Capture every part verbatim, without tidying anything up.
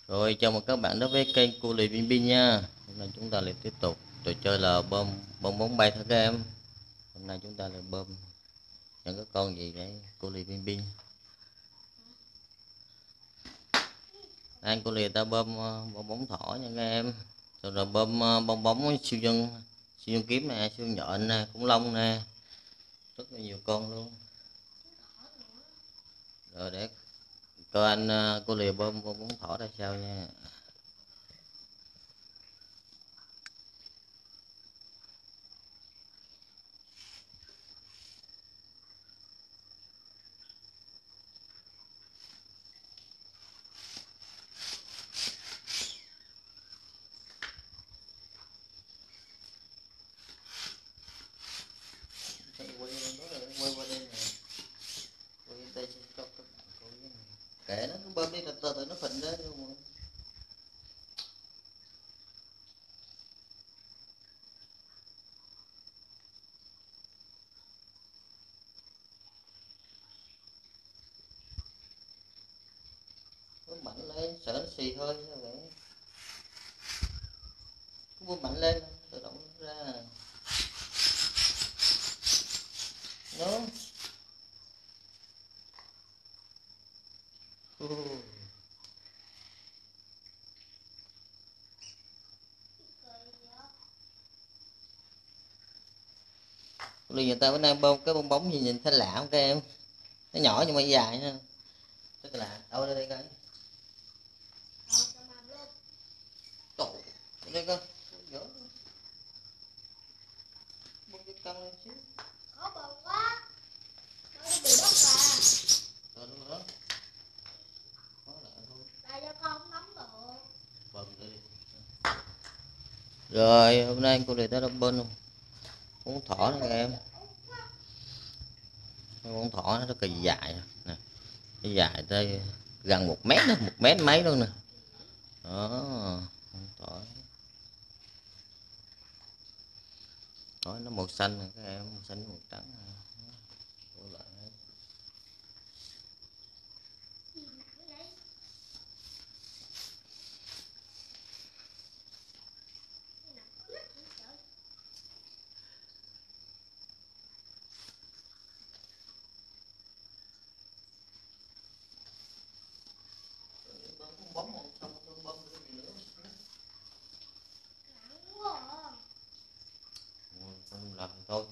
Rồi, chào mừng các bạn đến với kênh Cô Lì Bing Bing nha. Hôm nay chúng ta lại tiếp tục trò chơi là bơm bong bóng bay thôi các em. Hôm nay chúng ta lại bơm những cái con gì vậy Cô Lì Bing Bing. Anh Cô Lì ta bơm ờ, bong bóng thỏ nha các em. Rồi, rồi bơm ờ, bong bóng siêu nhân, siêu nhân kiếm nè, siêu nhện nè, khủng long nè, rất là nhiều con luôn. Rồi để coi anh ờ, Cô Lì bơm bong bóng thỏ ra sao nha. Quay qua đây nè, quay đây cho các bạn coi cái này. Kệ nó cứ bơm đi, từ từ nó phình ra luôn. Cứ mạnh lên, sợ nó xì hơi sao vậy? Cứ bơm mạnh lên, tự động nó ra. Đó. Ừ. Bây giờ ta bữa nay bơm cái bong bóng gì nhìn thấy lạ không các em? Nó nhỏ nhưng mà dài ha. Rất là lạ. Đâu đây đây coi. Tổ. Đây coi. Dở. Bơm cái căng lên xíu. Khó bơm quá. Nó bị đất mà. Rồi đúng rồi đó. Khó lại thôi. Tại cho con không nắm được. Bơm đi. Rồi hôm nay cô để ta đã bơm luôn. Con thỏ nè các em. Con thỏ nó rất là dài nè. Nó dài tới gần một mét đó, một mét mấy luôn nè. Đó. Con thỏ. Đó, nó màu xanh nè các em, màu xanh màu trắng nè. Không làm thôi.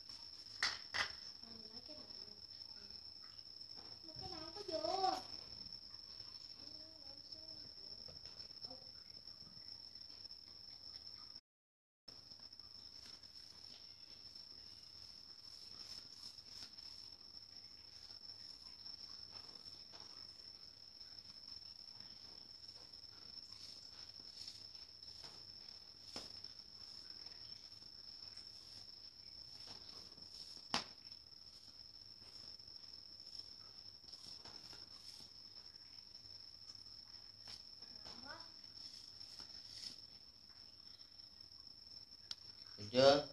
Được chưa?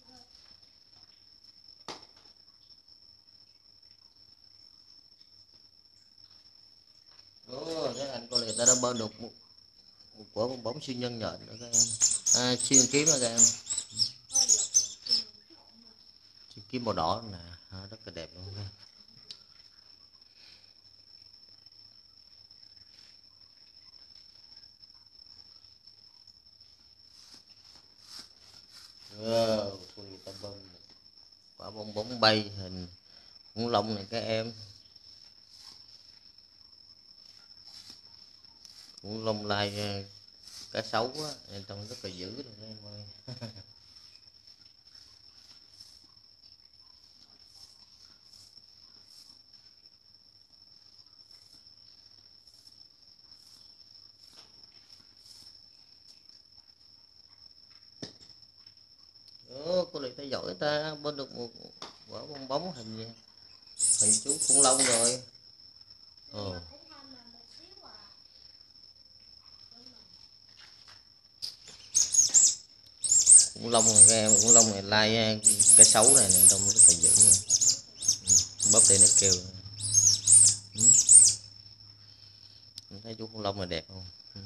Đó, cái anh con này ta đã bơm được một, một quả bong bóng siêu nhân nhện nữa các em. À, siêu nhân kiếm đó các em. Siêu kiếm màu đỏ nè, à, rất là đẹp luôn các em. Wow, con này ta bơm một quả bong bóng bay hình khủng long này các em. Khủng long lai cá sấu á, nên trông rất là dữ rồi các em ơi. Đó, cô này ta giỏi ta bơm được một quả bong bóng hình gì? Hình chú khủng long rồi. Ồ. Khủng long này các em, khủng long này lai cái xấu này nên trông rất là dữ nha. Bóp đây nó kêu. Ừ. Thấy chú khủng long này đẹp không? Ừ.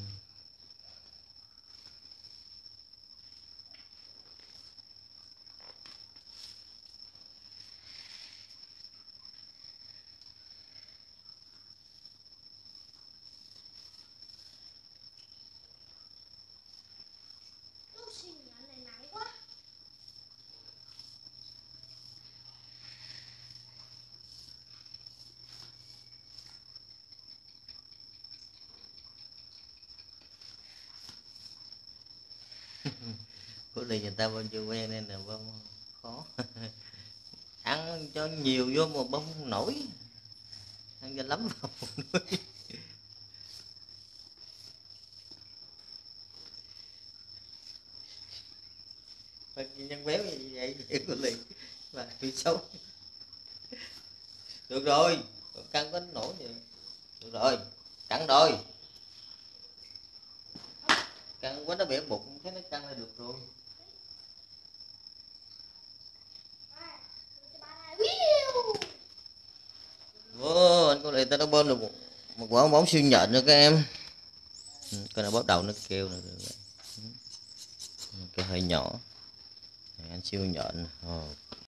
Lúc sinh nhật này nắng quá. Của này người ta bơm chưa quen nên là bơm khó. Ăn cho nhiều vô mà bơm không nổi, ăn cho lắm vào nuôi. Nhân béo như vậy vậy của liền là bị xấu. Được rồi, căng có nổi vậy. Được rồi, căng rồi. Căng quá nó bẻ bụng, thấy nó căng là được rồi. À, cho ba này. Wiu. Wow, anh có lẽ ta đã bơm được một, một quả bóng siêu nhện nữa các em. Ừ, cái này bắt đầu nó kêu nữa. Ừ, cái hơi nhỏ. Này, anh siêu nhện. Oh.